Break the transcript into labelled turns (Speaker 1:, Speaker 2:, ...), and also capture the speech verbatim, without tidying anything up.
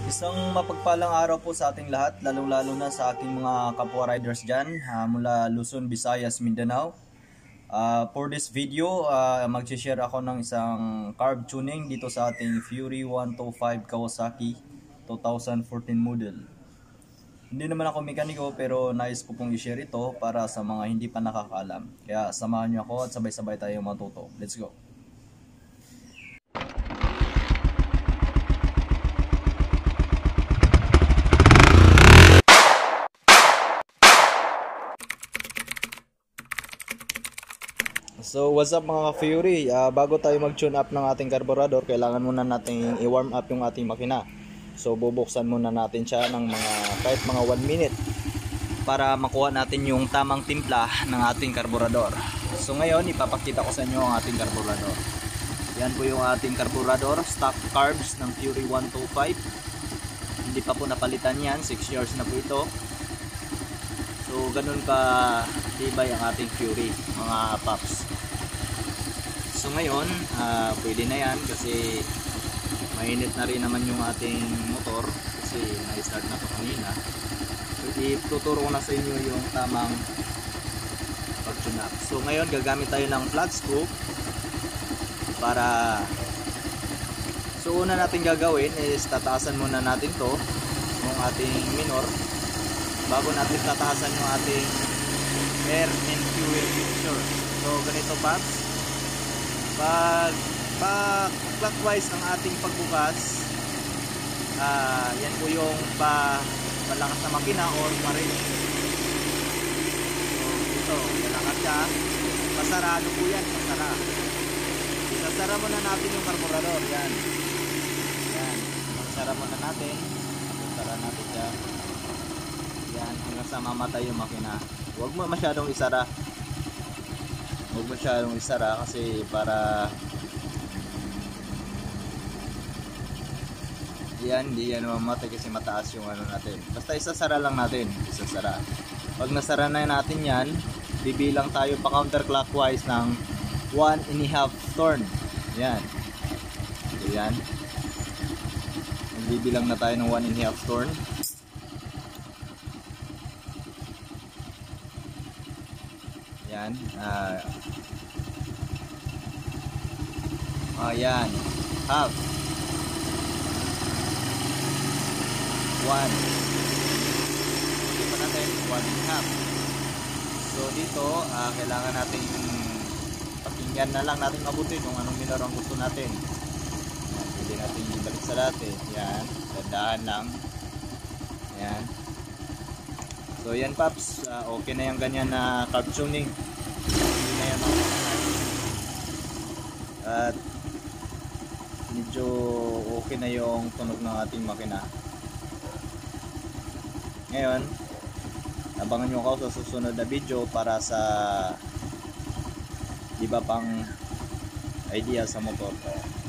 Speaker 1: Isang mapagpalang araw po sa ating lahat, lalong-lalo na sa aking mga kapwa riders dyan uh, mula Luzon, Visayas, Mindanao. Uh, for this video, uh, mag-share ako ng isang carb tuning dito sa ating Fury one twenty-five Kawasaki twenty fourteen model. Hindi naman ako mekaniko pero nais ko pong i-share ito para sa mga hindi pa nakakaalam. Kaya samahan niyo ako at sabay-sabay tayo matuto. Let's go! So what's up mga Fury, uh, bago tayo mag-tune up ng ating carburetor, kailangan muna natin i-warm up yung ating makina. So bubuksan muna natin siya ng mga kahit mga one minute para makuha natin yung tamang timpla ng ating carburetor. So ngayon ipapakita ko sa inyo ang ating carburetor. Yan po yung ating carburetor, stock carbs ng Fury one twenty-five. Hindi pa po napalitan yan, six years na po ito. So ganun ka tibay ang ating Fury mga paps. So ngayon uh, pwede na yan kasi mainit na rin naman yung ating motor kasi na-start na to kanina. So ituturo ko na sa inyo yung tamang pag-tune up. So ngayon gagamit tayo ng flat screw para, so una natin gagawin is tataasan muna natin to yung ating minor bago natin tataasan yung ating air and fuel mixture. So ganito paps, pag, pag clockwise ang ating pagbukas, uh, yan po yung pa, palakas na makina or pa-rin. So ito, malakas siya, pasarado po yan, pasara. Isasara muna natin yung carburetor, yan. Yan, pasara muna natin, pasara natin siya. Yan, hanggang sa mamatay yung makina. Huwag mo masyadong isara. Huwag masyadong isara kasi para yan, hindi yan mamatay kasi mataas yung ano natin. Basta isasara lang natin, isasara. Pag nasara na natin yan, bibilang tayo pa counterclockwise ng one and a half turn. Yan. So yan. Bibilang na tayo ng one and a half turn. Yan. Ah, uh, ayan. Half. One. Dito natin. One and a half. So dito, uh, kailangan natin pakinggan na lang natin mabuti kung anong minor ang gusto natin. Yan. Pwede natin ibalik sa dati. Yan. Dandahan lang. Yan. So yan paps, uh, okay na yung ganyan na carb tuning. Hindi na yan at medyo okay na yung tunog ng ating makina. Ngayon, abangan nyo ako sa susunod na video para sa iba pang idea sa motor.